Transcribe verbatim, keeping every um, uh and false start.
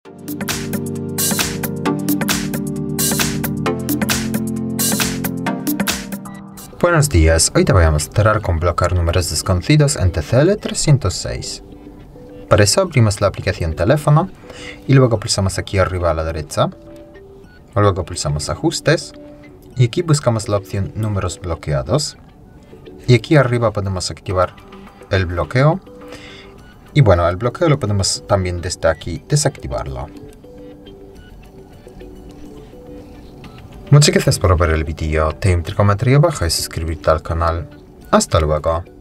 Buenos días, hoy te voy a mostrar cómo bloquear números desconocidos en T C L trescientos seis. Para eso abrimos la aplicación teléfono y luego pulsamos aquí arriba a la derecha. Luego pulsamos ajustes y aquí buscamos la opción números bloqueados. Y aquí arriba podemos activar el bloqueo. Y bueno, el bloqueo lo podemos también desde aquí desactivarlo. Muchas gracias por ver el vídeo, te invito a comentar abajo y suscribirte al canal. Hasta luego.